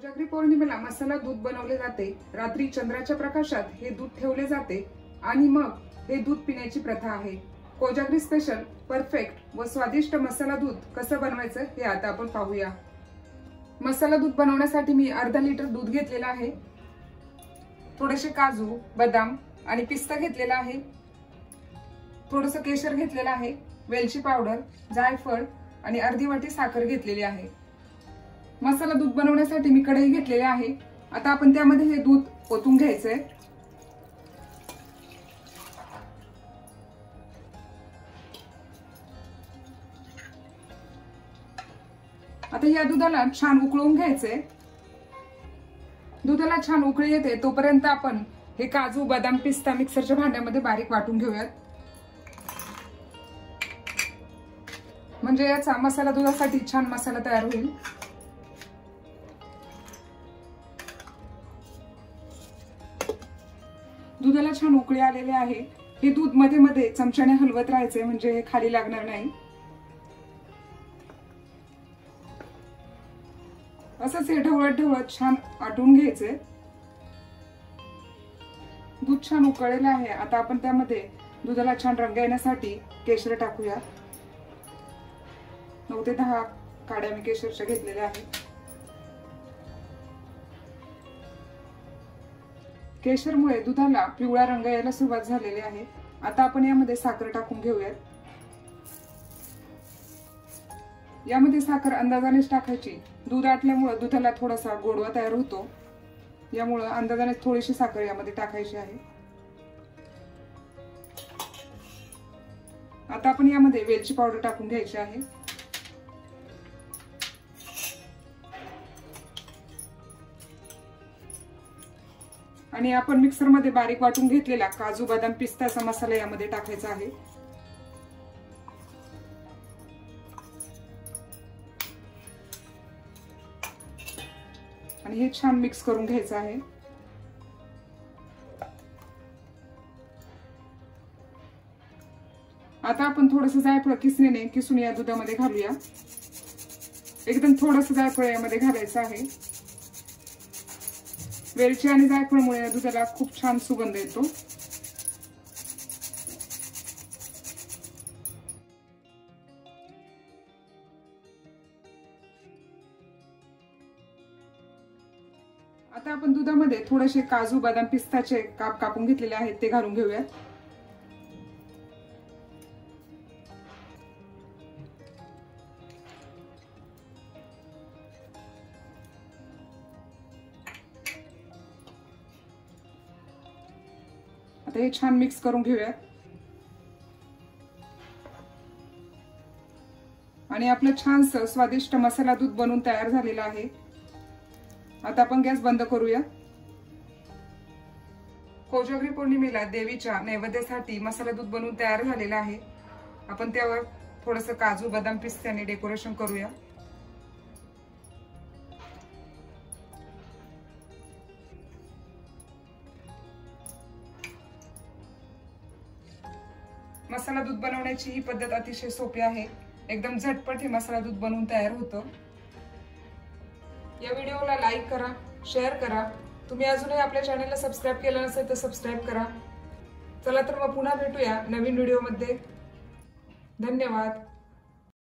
कोजागरी पौर्णिमेला मसाला दूध बनवले जाते। रात्री चंद्राच्या प्रकाशात हे दूध ठेवले जाते आणि मग हे दूध पिण्याची प्रथा आहे। कोजागरी स्पेशल परफेक्ट व स्वादिष्ट मसाला दूध कसं बनवायचं हे आता आपण पाहूया। मसाला दूध बनवण्यासाठी मी अर्धा लिटर दूध घेतलेला आहे। थोडेसे काजू, बदाम आणि पिस्ता घेतलेला आहे। थोडंसं केशर घेतलेलं आहे, वेलची पावडर, जायफळ आणि अर्धी वाटी साखर घेतलेली आहे। मसाला दूध बनवण्यासाठी मी कढई घेतलेली आहे। आता आपण त्यामध्ये हे दूध ओतून घ्यायचंय। आता या दुधाला छान उकळून घ्यायचंय। दुधाला छान उकळी येते तोपर्यंत आपण हे काजू, बदाम, पिस्ता मिक्सरच्या भांड्यामध्ये बारीक वाटून घेऊयात, म्हणजे याचा मसाला दुधासाठी छान मसाला तयार होईल। दुधाला छान उकळी आलेले आहे। हे दूध मध्ये मध्ये चमच्याने हलवत राहायचे, म्हणजे हे खाली लागणार नाही। असंच हे ढवळत ढवळत छान आटून घ्यायचे। दूध छान उकळलेले आहे। आता आपण त्यामध्ये दुधाला छान रंग येण्यासाठी केशर टाकूया। 9 ते 10 काड्या मी केशरच्या घेतलेल्या आहेत। केशरमुळे दुधाला पिवळा रंग यायला सुरुवात झालेली आहे। आता आपण यामध्ये साखर टाकून घेऊयात। यामध्ये साखर अंदाजानेच टाकायची। दूध आटल्यामुळे दुधाला थोडासा गोडवा तयार होतो, यामुळे अंदाजाने थोडीशी साखर यामध्ये टाकायची आहे। आता आपण यामध्ये वेलची पावडर टाकून घ्यायची आहे। आणि आपण मिक्सर मध्ये बारीक वाटून घेतलेला काजू, बदाम, पिस्ताचा मसाला यामध्ये टाकायचा आहे। आणि हे छान मिक्स करून घ्यायचं आहे। आता आपण थोडंसं जायफळ किसणीने किसून या दुधामध्ये घालूया। एकदम थोडंसं जायफळ यामध्ये घालायचं आहे। वेलची आणि जायफळमुळे दुधाला खूप छान सुगंध येतो। आता आपण दुधामध्ये थोडेसे काजू, बदाम, पिस्ताचे काप कापून घेतलेले आहेत ते घालून घेऊयात। आता हे छान मिक्स करून घेऊयात। आणि आपलं छानसं स्वादिष्ट मसाला दूध बनवून तयार झालेलं आहे। आता आपण गॅस बंद करूया। कोजागरी पौर्णिमेला देवीच्या नैवेद्यासाठी मसाला दूध बनवून तयार झालेला आहे। आपण त्यावर थोडंसं काजू, बदाम, पिस्त्याने डेकोरेशन करूया। मसाला दूध बनवण्याची ही पद्धत अतिशय सोपी आहे। एकदम झटपट हे मसाला दूध बनवून तयार होतं। या व्हिडिओला लाईक करा, शेअर करा। तुम्ही अजूनही आपल्या चॅनलला सबस्क्राइब केलं नसेल तर सबस्क्राइब करा। चला तर मग पुन्हा भेटूया नवीन व्हिडिओमध्ये। धन्यवाद।